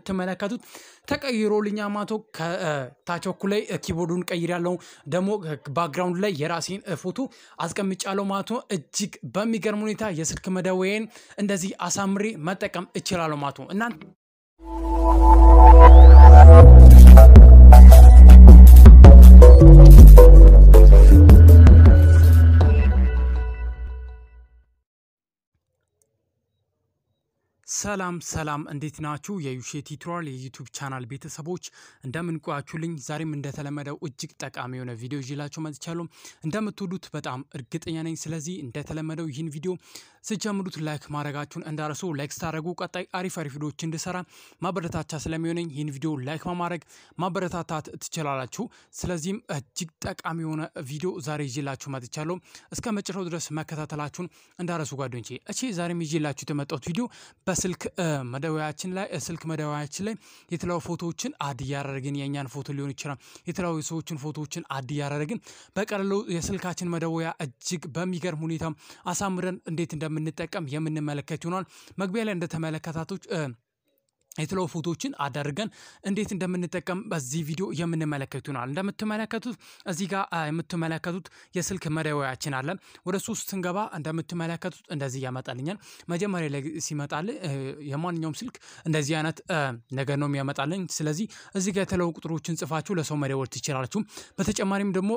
እንደምትመለከቱት ተቀይሮልኛ ማቶ ከታች በኩል ላይ ኪቦርዱን ቀይራለሁ ደሞ ባክግራውንድ ላይ የራሴን ፎቶ አስቀምጫለሁ ማቶ እጅግ በሚገርም ሁኔታ የስልክ መደወያን እንደዚህ አሳምሬ መጠቀም እችላለሁ ማቶ እና ሰላም እንዴት ናችሁ የዩሼ ቲዩቶሪያል የዩቲዩብ ቻናል ቤተሰቦች እንደምን ቆያችሁልኝ ዛሬም እንደተለመደው እጅግ ጠቃሚ የሆነ ቪዲዮ ይዤላችሁ መጥቻለሁ እንደምትወዱት በጣም እርግጠኛ ነኝ ስለዚህ እንደተለመደው ይህን ቪዲዮ ስጀምሩት ላይክ ማድረጋችሁን እንዳረሱ ላይክ ታደርጉ ቀጣይ አሪፍ ቪዲዮዎች እንድሰራ ማበረታቻ ስለሚሆነኝ ይህን ቪዲዮ ላይክ በማድረግ ማበረታታት ትችላላችሁ ስለዚህም እጅግ ጠቃሚ የሆነ ቪዲዮ ዛሬ ይዤላችሁ መጥቻለሁ እስከ መጨረሻው ድረስ መከታተላችሁን እንዳረሱ ጓደኞቼ እሺ ዛሬም ይዤላችሁ የተመጣሁት ቪዲዮ ስልክ መደወያችን ላይ የተለያዩ ፎቶዎችን አድ ያደረግን የኛን ፎቶ ሊሆን ይችላል የተለያዩ ሰዎችን ፎቶዎችን አድ ያደረግን በቀላሉ የስልካችን መደወያ እጅግ በሚገርም ሁኔታ አሳምረን እንዴት እንደምንጠቀም የምንመለከት ይሆናል መግቢያ ላይ እንደተመለከታችሁ የተለያዩ ፎቶዎችን አዳርገን እንዴት እንደምንጠቀም በዚህ ቪዲዮ የምንመለከት ይሆናል እንደምትመለከቱት እዚህ ጋር የምትመለከቱት የስልክ መደወያችን አለ ወደ ሶስት ስንገባ እንደምትመለከቱት እንደዚህ ያመጣልኛል መጀመሪያ ላይ ሲመጣል የማንኛውም ስልክ እንደዚህ አይነት ነገር ነው የሚያመጣልኝ ስለዚህ እዚህ ጋር የተለያዩ ቁጥሮችን ጽፋችሁ ለሰው መደወል ትችላላችሁ በተጨማሪም ደግሞ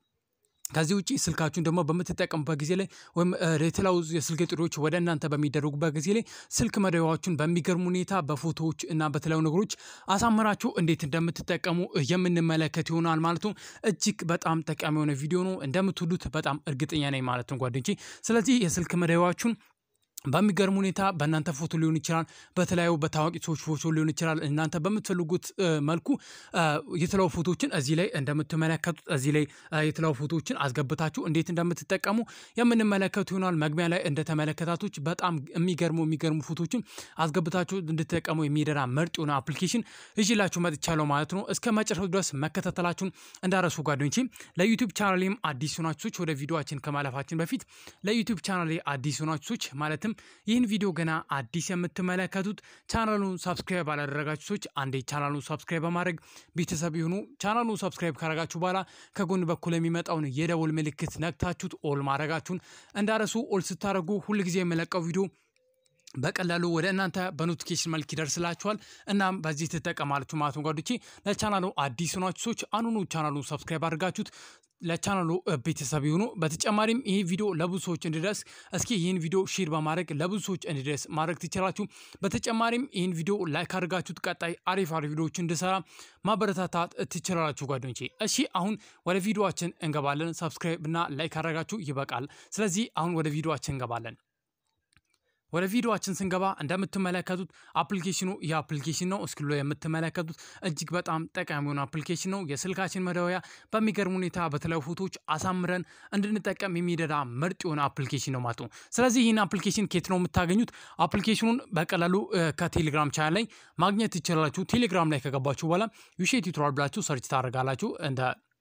ከዚህ ውጪ ስልካችሁን ደግሞ በመተጠቀሙበት ጊዜ ላይ ወይም የተለያዩ የስልክ ጥሪዎች ወደ እናንተ በሚደረጉበት ጊዜ ላይ ስልክ መደወያችሁን በሚገርም ሁኔታ በፎቶዎች እና በተለያዩ ነገሮች አሳምራችሁ እንዴት እንደምትጠቀሙ የምንመለከት ይሆናል ማለት ነው እጅግ በጣም ጠቃሚ የሆነ ቪዲዮ ነው እንደምትወዱት በጣም እርግጠኛ ነኝ ማለት ነው ጓደኞቼ ስለዚህ የስልክ መደወያችሁን በሚገርም ሁኔታ በእናንተ ፎቶ ሊሆን ይችላል በተለያዩ በታዋቂ ሰዎች ፎቶ ሊሆን ይችላል እናንተ በመትፈልጉት መልኩ የተለያዩ ፎቶዎችን እዚህ ላይ እንደምትመለከቱት እዚህ ላይ የተለያዩ ፎቶዎችን አስገብታችሁ እንዴት እንደምትጠቀሙ የምንመለከት ይሆናል መግቢያ ላይ እንደተመለከታችሁ በጣም የሚገርሙ ፎቶዎችን አስገብታችሁ እንድትጠቀሙ የሚደራ ምርጥ የሆነ አፕሊኬሽን ይዤላችሁ መጥቻለሁ ማለት ነው እስከ መጨረሻው ድረስ መከታተላችሁን እንዳረሱ ጓደኞቼ ለዩቲዩብ ቻናሌም አዲስ ሆናችሁ ወደ ቪዲዮአችን ከማለፋችን በፊት ለዩቲዩብ ቻናሌ አዲስ ሆናችሁ ማለትም ይህን ቪዲዮ ገና አዲስ የምትመለከቱት ቻናሉን ሰብስክራይብ አላደረጋችሁ ሰዎች አንዴ ቻናሉን ሰብስክራይብ በማድረግ ቤተሰብ ይሁኑ ቻናሉን ሰብስክራይብ ካደረጋችሁ በኋላ ከጎን በኩል የሚመጣውን የደወል ምልክት ነክታችሁት ኦል ማድረጋችሁን እንዳረሱ ኦል ስታደርጉ ሁሉ ጊዜ የመለቀው ቪዲዮ በቀላሉ ወደ እናንተ በኖቲፊኬሽን መልክ ይደርስላችኋል እናም በዚህ ተጠቀማላችሁ ማለት ነው ጓደኞቼ ለቻናሉ አዲስ ሆናችሁ ሰዎች አኑኑ ቻናሉን ሰብስክራይብ አድርጋችሁት ለቻናሉ ቤተሰብ ይሁኑ በተጨማሪም ይሄ ቪዲዮ ለብዙ ሰዎች እንዲደርስ እስኪ ይሄን ቪዲዮ ሼር በማድረግ ለብዙ ሰዎች እንዲደርስ ማድረግ ትችላላችሁ በተጨማሪም ይሄን ቪዲዮ ላይክ አድርጋችሁት ቀጣይ አሪፍ ቪዲዮዎች እንድሰራ ማበረታታት ትችላላችሁ ጓደኞቼ እሺ አሁን ወደ ቪዲዮአችን እንገባለን ሰብስክራይብ እና ላይክ አድርጋችሁ ይበቃል ስለዚህ አሁን ወደ ቪዲዮአችን እንገባለን ወደ ቪዲዮአችን ስንገባ እንደምትመለከቱት አፕሊኬሽኑ የአፕሊኬሽን ነው እስክሪን ላይ የምትመለከቱት እጅግ በጣም ጠቃሚ የሆነ አፕሊኬሽን ነው የስልካችን መደወያ በሚገርም ሁኔታ በተለያዩ ፎቶዎች አሳምረን እንድንጠቀም የሚደዳ ምርጥ የሆነ አፕሊኬሽን ነው ማለት ነው ስለዚህ ይህን አፕሊኬሽን ከየት ነው የምታገኙት አፕሊኬሽኑን በቀላሉ ከቴሌግራም ቻናል ላይ ማግኘት ትችላላችሁ ቴሌግራም ላይ ከገባችሁ በኋላ ዩሼ ቲዩቶሪያል ብላችሁ ሰርች ታደርጋላችሁ እንደ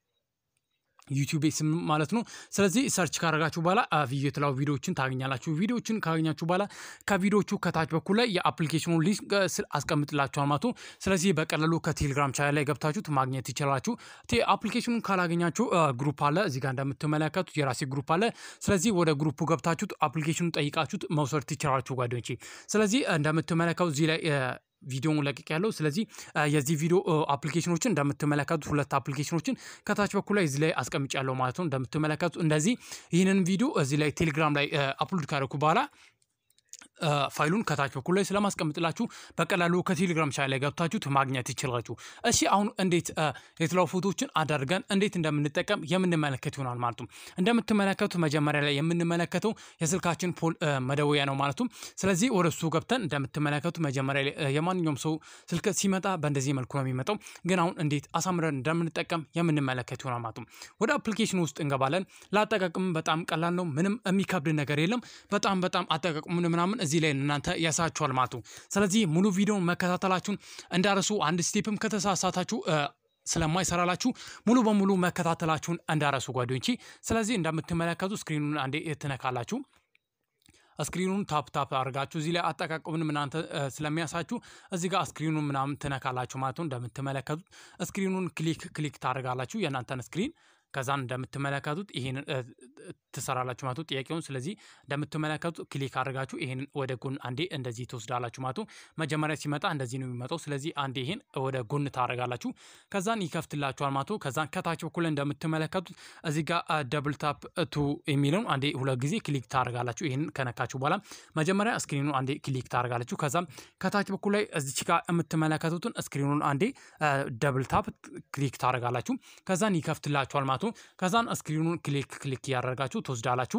ዩቲዩብ ስም ማለት ነው ስለዚህ ሰርች ካደረጋችሁ በኋላ የተለያዩ ቪዲዮዎችን ታገኛላችሁ ቪዲዮዎችን ካገኛችሁ በኋላ ከቪዲዮቹ ከታች በኩል ላይ የአፕሊኬሽኑን ሊንክ አስቀምጥላችኋል ማለት ነው ስለዚህ በቀላሉ ከቴሌግራም ቻናል ላይ ገብታችሁ ማግኘት ይችላልላችሁ አፕሊኬሽኑን ካላገኛችሁ ግሩፕ አለ እዚህ ጋር እንደምትመለከቱት የራሴ ግሩፕ አለ ስለዚህ ወደ ግሩፑ ገብታችሁ አፕሊኬሽኑን ጠይቃችሁት መውሰድ ትችላላችሁ ጓደኞቼ ስለዚህ እንደምትመለከቱት እዚህ ላይ ቪዲዮውን ለቅቅ ያለው ስለዚህ የዚህ ቪዲዮ አፕሊኬሽኖችን እንደምትመለከቱት ሁለት አፕሊኬሽኖችን ከታች በኩል ላይ እዚህ ላይ አስቀምጫለሁ ማለት ነው እንደምትመለከቱት እንደዚህ ይሄንን ቪዲዮ እዚህ ላይ ቴሌግራም ላይ አፕሎድ ካደረኩ በኋላ ፋይሉን ከታች በኩል ላይ ስለማስቀምጥላችሁ በቀላሉ ከቴሌግራም ቻናል ላይ ገብታችሁ ማግኘት ይችላልላችሁ እሺ አሁን እንዴት የተለያዩ ፎቶዎችን አዳርገን እንዴት እንደምንጠቀም የምንመለከት ይሆናል ማለት ነው እንደምትመለከቱት መጀመሪያ ላይ የምንመለከተው የስልካችን መደወያ ነው ማለት ነው ስለዚህ ወደሱ ገብተን እንደምትመለከቱት መጀመሪያ ላይ የማንኛውም ሰው ስልክ ሲመጣ በእንደዚህ መልኩ ነው የሚመጣው ግን አሁን እንዴት አሳምረን እንደምንጠቀም የምንመለከት ይሆናል ማለት ነው ወደ አፕሊኬሽኑ ውስጥ እንገባለን ላጠቃቀም በጣም ቀላል ነው ምንም የሚከብድ ነገር የለም በጣም አጠቃቀሙን ምናምን እዚህ ላይ እናንተ ያሳችኋል ማለት ነው ስለዚህ ሙሉ ቪዲዮን መከታተላችሁን እንዳረሱ አንድ ስቴፕም ከተሳሳታችሁ ስለማይሰራላችሁ ሙሉ በሙሉ መከታተላችሁን እንዳረሱ ጓደኞቼ ስለዚህ እንደምትመለከቱ ስክሪኑን አንዴ ተነካላችሁ ስክሪኑን ታፕ አድርጋችሁ እዚህ ላይ አጠቃቀሙን እናንተ ስለሚያሳችሁ እዚህ ጋር ስክሪኑን ምናምን ትነካላችሁ ማለት ነው። እንደምትመለከቱት ስክሪኑን ክሊክ ታደርጋላችሁ የናንተን ስክሪን ከዛን እንደምትመለከቱት ይሄን ትሰራላችሁ ማለት ነው ጥያቄውን። ስለዚህ እንደምትመለከቱት ክሊክ አድርጋችሁ ይሄን ወደ ጎን አንዴ እንደዚህ ትወስዳላችሁ ማለት ነው። መጀመሪያ ሲመጣ እንደዚህ ነው የሚመጣው። ስለዚህ አንዴ ይሄን ወደ ጎን ታደርጋላችሁ ከዛን ይከፍትላችኋል ማለት ነው። ከዛን ከታች በኩል እንደምትመለከቱት እዚህ ጋር ደብል ታፕ ቱ የሚለውን አንዴ ሁለት ጊዜ ክሊክ ታደርጋላችሁ። ይሄን ከነካችሁ በኋላ መጀመሪያ ስክሪኑን አንዴ ክሊክ ታደርጋላችሁ። ከዛም ከታች በኩል ላይ እዚች ጋር የምትመለከቱትን ስክሪኑን አንዴ ደብል ታፕ ክሊክ ታደርጋላችሁ ከዛን ይከፍትላችኋል ማለት ነው። ከዛን ስክሪኑን ክሊክ ያደርጋችሁ ትወስዳላችሁ።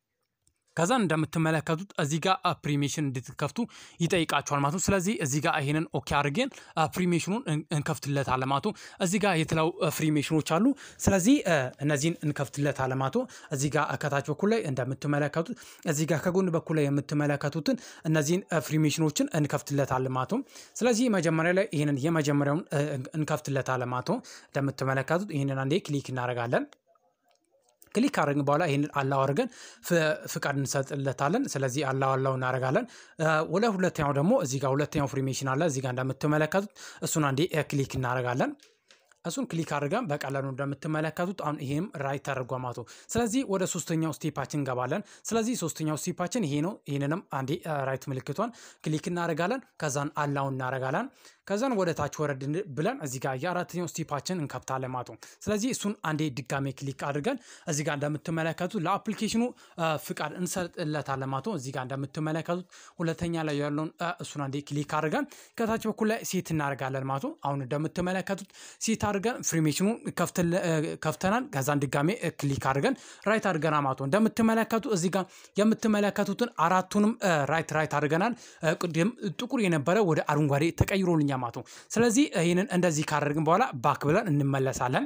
ከዛን እንደምትመለከቱት እዚህ ጋር ፕሪሜሽን እንድትከፍቱ ይጠይቃችኋል ማለት ነው። ስለዚህ እዚህ ጋር ይሄንን ኦኬ አድርገን ፕሪሜሽኑን እንከፍትለታለን ማለት ነው። እዚህ ጋር የተለያዩ ፕሪሜሽኖች አሉ። ስለዚህ እነዚህን እንከፍትለታለን ማለት ነው። እዚህ ጋር ከታች በኩል ላይ እንደምትመለከቱት እዚህ ጋር ከጎን በኩል ላይ የምትመለከቱትን እነዚህን ፕሪሜሽኖችን እንከፍትለታለን ማለት ነው። ስለዚህ መጀመሪያ ላይ ይሄንን የመጀመሪያውን እንከፍትለታለን ማለት ነው። እንደምትመለከቱት ይሄንን አንዴ ክሊክ እናደርጋለን። ክሊክ አድርገን በኋላ ይሄንን አላው አድርገን ፍቃድ እንሰጥለታለን። ስለዚህ አላው እናደርጋለን። ወደ ሁለተኛው ደግሞ እዚህ ጋር ሁለተኛው ፕሪሜሽን አለ እዚህ ጋር እንደምትመለከቱት እሱን አንዴ ክሊክ እናደርጋለን። እሱን ክሊክ አድርገን በቀላሉ እንደምትመለከቱት አሁን ይሄም ራይት ተደርጓል ማለት ነው። ስለዚህ ወደ ሶስተኛው ስቴፓችን እንገባለን። ስለዚህ ሶስተኛው ስቴፓችን ይሄ ነው። ይሄንንም አንዴ ራይት ምልክቷን ክሊክ እናደርጋለን። ከዛን አላው እናደርጋለን። ከዛን ወደ ታች ወረድ ብለን እዚህ ጋር የአራተኛው ስቴፓችን እንከፍታለን ማለት ነው። ስለዚህ እሱን አንዴ ድጋሜ ክሊክ አድርገን እዚህ ጋር እንደምትመለከቱት ለአፕሊኬሽኑ ፍቃድ እንሰጥለታለን ማለት ነው። እዚህ ጋር እንደምትመለከቱት ሁለተኛ ላይ ያለውን እሱን አንዴ ክሊክ አድርገን ከታች በኩል ላይ ሴት እናደርጋለን ማለት ነው። አሁን እንደምትመለከቱት ሴት አድርገን ፍሪሜሽኑን ከፍተናል። ከዛን ድጋሜ ክሊክ አድርገን ራይት አድርገና ማለት ነው። እንደምትመለከቱት እዚህ ጋር የምትመለከቱትን አራቱንም ራይት አድርገናል። ቅድም ጥቁር የነበረ ወደ አረንጓዴ ተቀይሮልኛል ማለት ነው። ስለዚህ ይሄንን እንደዚህ ካደረግን በኋላ ባክ ብለን እንመለሳለን።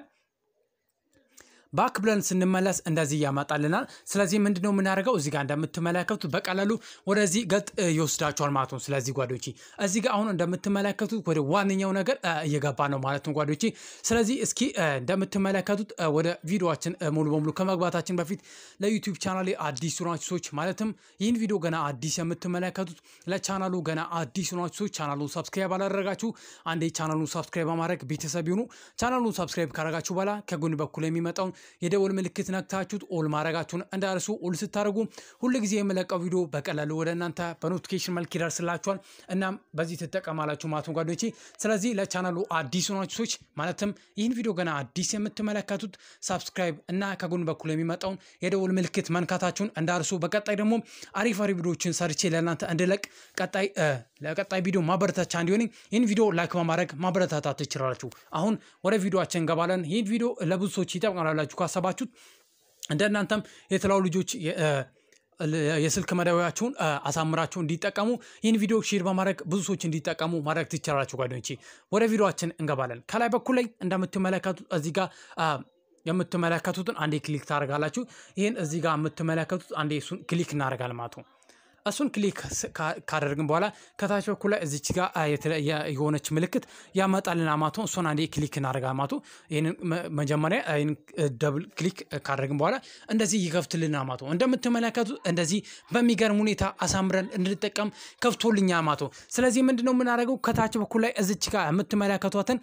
ባክ ብለን ስንመለስ እንደዚህ ያመጣልናል። ስለዚህ ምንድነው የምናደርገው እዚህ ጋር እንደምትመለከቱት በቀላሉ ወደዚህ ገጥ ይወስዳችኋል ማለት ነው። ስለዚህ ጓዶቼ እዚህ ጋር አሁን እንደምትመለከቱት ወደ ዋነኛው ነገር እየገባ ነው ማለት ነው ጓዶቼ። ስለዚህ እስኪ እንደምትመለከቱት ወደ ቪዲዮአችን ሙሉ በሙሉ ከመግባታችን በፊት ለዩቲዩብ ቻናሌ አዲስ ሆናችሁ ሰዎች ማለትም ይህን ቪዲዮ ገና አዲስ የምትመለከቱት ለቻናሉ ገና አዲስ ሆናችሁ ሰዎች ቻናሉን ሰብስክራይብ አላደረጋችሁ አንዴ ቻናሉን ሰብስክራይብ በማድረግ ቤተሰብ ይሁኑ። ቻናሉን ሰብስክራይብ ካደረጋችሁ በኋላ ከጎን በኩል የሚመጣው የደወል ምልክት ነክታችሁት ኦል ማድረጋችሁን እንዳርሱ ኦል ስታደርጉ ሁሉ ጊዜ የመለቀው ቪዲዮ በቀላሉ ወደ እናንተ በኖቲፊኬሽን መልክ ይደርስላችኋል። እናም በዚህ ተጠቀማላችሁ ማለት ነው ጓዶቼ። ስለዚህ ለቻናሉ አዲስ ሆናችሁ ሰዎች ማለትም ይህን ቪዲዮ ገና አዲስ የምትመለከቱት ሰብስክራይብ እና ከጎን በኩል የሚመጣውን የደወል ምልክት መንካታችሁን እንዳርሱ። በቀጣይ ደግሞ አሪፍ ቪዲዮዎችን ሰርቼ ለእናንተ እንድለቅ ለቀጣይ ቪዲዮ ማበረታቻ እንዲሆን ይህን ቪዲዮ ላይክ በማድረግ ማበረታታት ትችላላችሁ። አሁን ወደ ቪዲዮአችን እንገባለን። ይህን ቪዲዮ ለብዙ ሰዎች ይጠቅማላችሁ ካሰባችሁት እንደናንተም የተላው ልጆች የስልክ መደወያችሁን አሳምራችሁ እንዲጠቀሙ ይህን ቪዲዮ ሼር በማድረግ ብዙ ሰዎች እንዲጠቀሙ ማድረግ ትችላላችሁ ጓደኞቼ። ወደ ቪዲዮአችን እንገባለን። ከላይ በኩል ላይ እንደምትመለከቱት እዚህ ጋር የምትመለከቱትን አንዴ ክሊክ ታደርጋላችሁ። ይሄን እዚህ ጋር የምትመለከቱት አንዴ እሱን ክሊክ እናደርጋለን ማለት ነው። እሱን ክሊክ ካደረግን በኋላ ከታች በኩል ላይ እዚች ጋር የሆነች ምልክት ያመጣልና ማለት ነው። እሱን አንዴ ክሊክ እናደርጋለን ማለት ነው። ይሄን መጀመሪያ ደብል ክሊክ ካደረግን በኋላ እንደዚህ ይከፍትልና ማለት ነው። እንደምትመለከቱት እንደዚህ በሚገርም ሁኔታ አሳምረን እንድንጠቀም ከፍቶልኛ ማለት ነው። ስለዚህ ምንድነው የምናደርገው ከታች በኩል ላይ እዚች ጋር የምትመለከቱትን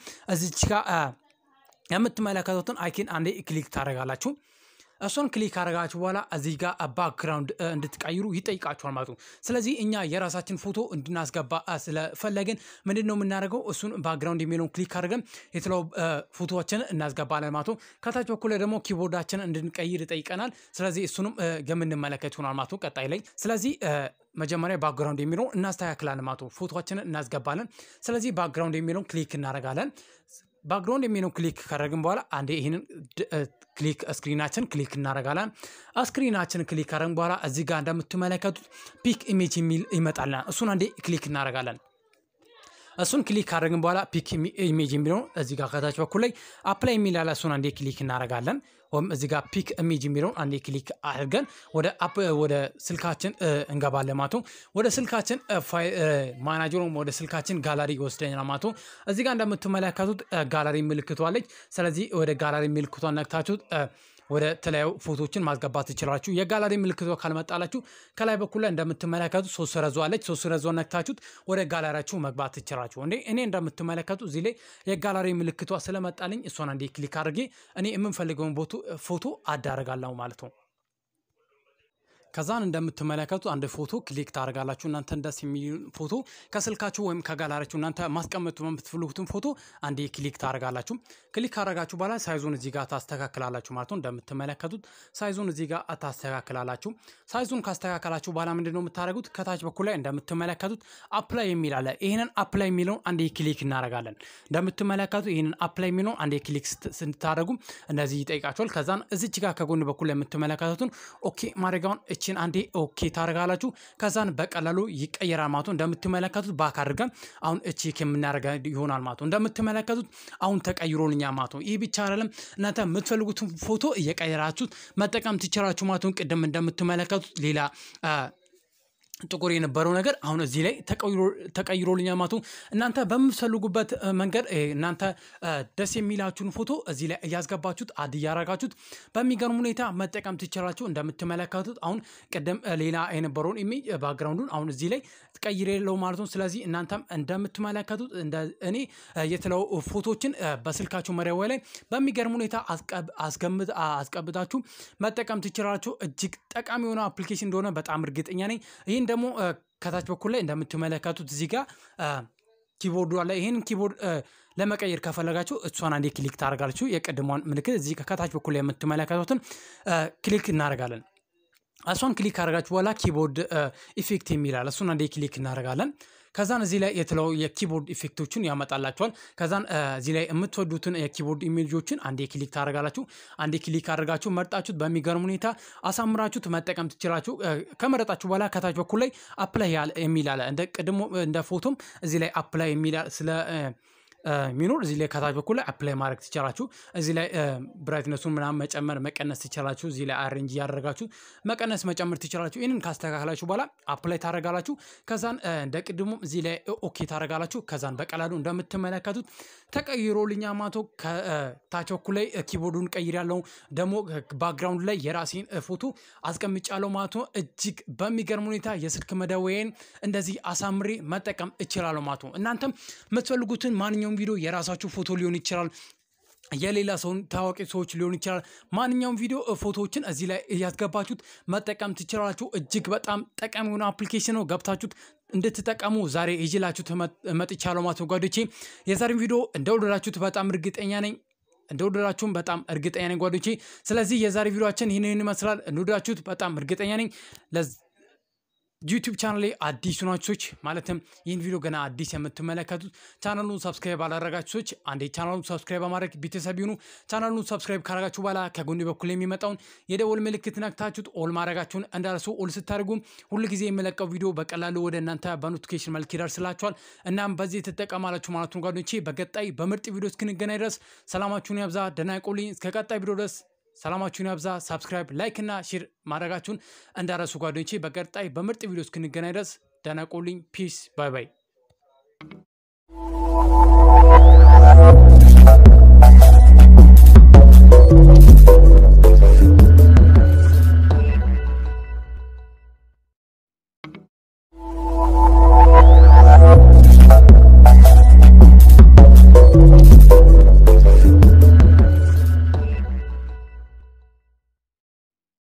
አይኪን አንዴ ክሊክ ታደርጋላችሁ። እሱን ክሊክ አድርጋችሁ በኋላ እዚህ ጋር ባክግራውንድ እንድትቀይሩ ይጠይቃችኋል ማለት ነው። ስለዚህ እኛ የራሳችን ፎቶ እንድናስገባ ስለፈለግን ምንድነው የምናደርገው እሱን ባክግራውንድ የሚለውን ክሊክ አድርገን የተለያዩ ፎቶዎችን እናስገባለን ማለት ነው። ከታች በኩል ደግሞ ኪቦርዳችንን እንድንቀይር ይጠይቀናል። ስለዚህ እሱንም የምንመለከት ይሆናል ማለት ነው ቀጣይ ላይ። ስለዚህ መጀመሪያ ባክግራውንድ የሚለውን እናስተካክላለን ማለት ነው። ፎቶዎችንን እናስገባለን። ስለዚህ ባክግራውንድ የሚለውን ክሊክ እናደርጋለን። ባክግራውንድ የሚለውን ክሊክ ካደረግን በኋላ አንዴ ይሄንን ስክሪናችን ክሊክ እናደርጋለን። ስክሪናችን ክሊክ ካደረግን በኋላ እዚህ ጋር እንደምትመለከቱት ፒክ ኢሜጅ የሚል ይመጣልና እሱን አንዴ ክሊክ እናደርጋለን። እሱን ክሊክ ካደረግን በኋላ ፒክ ኢሜጅ የሚለውን እዚህ ጋር ከታች በኩል ላይ አፕላይ የሚል ያለ እሱን አንዴ ክሊክ እናደርጋለን። ወይም እዚህ ጋር ፒክ ኢሜጅ የሚለውን አንዴ ክሊክ አድርገን ወደ ስልካችን እንገባለን ማለት ነው። ወደ ስልካችን ፋይል ማናጀር ወደ ስልካችን ጋላሪ ይወስደናል ማለት ነው። እዚህ ጋር እንደምትመለከቱት ጋላሪ ምልክቷ አለች። ስለዚህ ወደ ጋላሪ ምልክቷን ነክታችሁት ወደ ተለያዩ ፎቶዎችን ማስገባት ትችላላችሁ። የጋላሪ ምልክቷ ካልመጣላችሁ ከላይ በኩል ላይ እንደምትመለከቱት ሶስት ሰረዟ አለች። ሶስት ሰረዟ ነክታችሁት ወደ ጋላሪያችሁ መግባት ትችላላችሁ። እኔ እንደምትመለከቱት እዚህ ላይ የጋላሪ ምልክቷ ስለመጣልኝ እሷን አንዴ ክሊክ አድርጌ እኔ የምንፈልገውን ፎቶ አዳርጋለሁ ማለት ነው። ከዛን እንደምትመለከቱ አንድ ፎቶ ክሊክ ታደርጋላችሁ። እናንተ ደስ የሚል ፎቶ ከስልካችሁ ወይም ከጋላሪያችሁ እናንተ ማስቀመጥ የምትፈልጉትን ፎቶ አንዴ ክሊክ ታደርጋላችሁ። ክሊክ ካደረጋችሁ በኋላ ሳይዙን እዚህ ጋር ታስተካክላላችሁ ማለት ነው። እንደምትመለከቱት ሳይዙን እዚህ ጋር ታስተካክላላችሁ። ሳይዙን ካስተካከላችሁ በኋላ ምንድነው የምታደርጉት? ከታች በኩል ላይ እንደምትመለከቱት አፕላይ የሚል አለ። ይሄንን አፕላይ የሚለውን አንዴ ክሊክ እናደርጋለን። እንደምትመለከቱት ይሄንን አፕላይ የሚለውን አንዴ ክሊክ ስታደርጉ እንደዚህ ይጠይቃችኋል። ከዛን እዚች ጋር ከጎን በኩል ላይ የምትመለከቱትን ኦኬ ማድረጋውን እቺን አንዴ ኦኬ ታደርጋላችሁ። ከዛን በቀላሉ ይቀየራል ማለት ነው። እንደምትመለከቱት ባክ አድርገን አሁን እቺ ከምናደርጋ ይሆናል ማለት ነው። እንደምትመለከቱት አሁን ተቀይሮልኛል ማለት ነው። ይህ ብቻ አይደለም፣ እናንተ የምትፈልጉትን ፎቶ እየቀየራችሁ መጠቀም ትችላላችሁ ማለት ነው። ቅድም እንደምትመለከቱት ሌላ ጥቁር የነበረው ነገር አሁን እዚህ ላይ ተቀይሮልኛል ማለት ነው። እናንተ በምትፈልጉበት መንገድ እናንተ ደስ የሚላችሁን ፎቶ እዚህ ላይ ያስገባችሁት አድ ያረጋችሁት በሚገርም ሁኔታ መጠቀም ትችላላችሁ። እንደምትመለከቱት አሁን ቀደም ሌላ የነበረውን ኢሜጅ ባክግራውንዱን አሁን እዚህ ላይ ተቀይሬለው ማለት ነው። ስለዚህ እናንተም እንደምትመለከቱት እኔ የተለው ፎቶችን በስልካችሁ መደወያ ላይ በሚገርም ሁኔታ አስቀምጣችሁ መጠቀም ትችላላችሁ። እጅግ ጠቃሚ የሆነ አፕሊኬሽን እንደሆነ በጣም እርግጠኛ ነኝ። ይሄን ደግሞ ከታች በኩል ላይ እንደምትመለከቱት እዚህ ጋር ኪቦርዱ አለ። ይሄን ኪቦርድ ለመቀየር ከፈለጋችሁ እሷን አንዴ ክሊክ ታደርጋላችሁ። የቀድሞውን ምልክት እዚህ ከታች በኩል ላይ የምትመለከቱትን ክሊክ እናደርጋለን። እሷን ክሊክ አደረጋችሁ በኋላ ኪቦርድ ኢፌክት የሚላል እሱን አንዴ ክሊክ እናደርጋለን። ከዛን እዚህ ላይ የተለው የኪቦርድ ኢፌክቶችን ያመጣላችኋል። ከዛን እዚህ ላይ የምትወዱትን የኪቦርድ ኢሜጆችን አንዴ ክሊክ ታደርጋላችሁ። አንዴ ክሊክ አድርጋችሁ መርጣችሁት በሚገርም ሁኔታ አሳምራችሁት መጠቀም ትችላላችሁ። ከመረጣችሁ በኋላ ከታች በኩል ላይ አፕላይ የሚል አለ። እንደ ቀድሞ እንደ ፎቶም እዚህ ላይ አፕላይ የሚል ስለ ሚኖር እዚህ ላይ ከታች በኩል ላይ አፕላይ ማድረግ ትችላላችሁ። እዚህ ላይ ብራይትነሱን ምናምን መጨመር መቀነስ ትችላላችሁ። እዚህ ላይ አሬንጅ ያደርጋችሁ መቀነስ መጨመር ትችላላችሁ። ይሄንን ካስተካከላችሁ በኋላ አፕላይ ታደርጋላችሁ። ከዛን እንደቀድሞ እዚህ ላይ ኦኬ ታደርጋላችሁ። ከዛን በቀላሉ እንደምትመለከቱት ተቀይሮልኛ ማቶ ከታች በኩል ላይ ኪቦርዱን ቀይራለሁ። ደግሞ ባክግራውንድ ላይ የራሴን ፎቶ አስቀምጫለሁ ማለት ነው። እጅግ በሚገርም ሁኔታ የስልክ መደወያን እንደዚህ አሳምሬ መጠቀም እችላለሁ ማለት ነው። እናንተም የምትፈልጉትን ማንኛውም ቪዲዮ የራሳችሁ ፎቶ ሊሆን ይችላል፣ የሌላ ሰውን ታዋቂ ሰዎች ሊሆን ይችላል። ማንኛውም ቪዲዮ ፎቶዎችን እዚህ ላይ ያስገባችሁት መጠቀም ትችላላችሁ። እጅግ በጣም ጠቃሚ የሆነ አፕሊኬሽን ነው። ገብታችሁት እንድትጠቀሙ ዛሬ ይዤላችሁ መጥቻለሁ ማለት ነው። ጓዶቼ የዛሬን ቪዲዮ እንደወደዳችሁት በጣም እርግጠኛ ነኝ። እንደወደዳችሁም በጣም እርግጠኛ ነኝ ጓዶቼ። ስለዚህ የዛሬ ቪዲዮአችን ይሄንን ይመስላል። እንደወደዳችሁት በጣም እርግጠኛ ነኝ። ዩቲዩብ ቻናል ላይ አዲስ ናችሁች ማለትም ይህን ቪዲዮ ገና አዲስ የምትመለከቱት ቻናሉን ሰብስክራይብ አላደረጋችሁ ሰዎች አንዴ ቻናሉን ሰብስክራይብ በማድረግ ቤተሰብ ይሁኑ። ቻናሉን ሰብስክራይብ ካደረጋችሁ በኋላ ከጎን በኩል የሚመጣውን የደወል ምልክት ነክታችሁት ኦል ማድረጋችሁን እንዳትረሱ። ኦል ስታደርጉ ሁሉ ጊዜ የሚለቀው ቪዲዮ በቀላሉ ወደ እናንተ በኖቲፊኬሽን መልክ ይደርስላችኋል። እናም በዚህ ተጠቀማላችሁ ማለት ነው ጓደኞቼ። በቀጣይ በምርጥ ቪዲዮ እስክንገናኝ ድረስ ሰላማችሁን ያብዛ። ደህና ይቆዩልኝ። እስከ ቀጣይ ቪዲዮ ድረስ ሰላማችሁን ያብዛ። ሰብስክራይብ፣ ላይክ እና ሼር ማድረጋችሁን እንዳትረሱ ጓደኞቼ። በቀጣይ በምርጥ ቪዲዮ እስክንገናኝ ድረስ ደህና ቆዩልኝ። ፒስ ባይ ባይ።